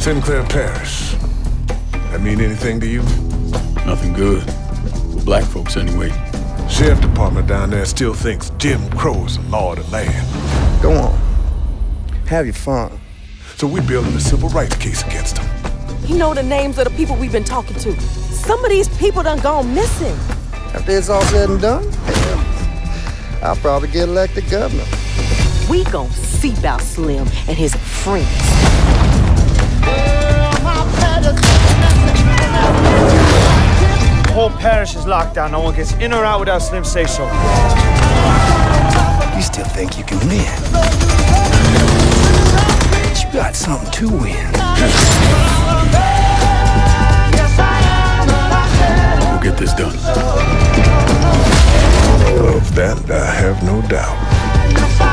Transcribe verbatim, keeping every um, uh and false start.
Sinclair Parish. That mean anything to you? Nothing good. For black folks, anyway. Sheriff department down there still thinks Jim Crow's the law of the land. Go on. Have your fun. So we're building a civil rights case against him. You know the names of the people we've been talking to. Some of these people done gone missing. After it's all said and done, hell, I'll probably get elected governor. We gon' see about Slim and his friends. The whole parish is locked down. No one gets in or out without Slim say so. You still think you can win? But you got something to win. We'll get this done. Of that, I have no doubt.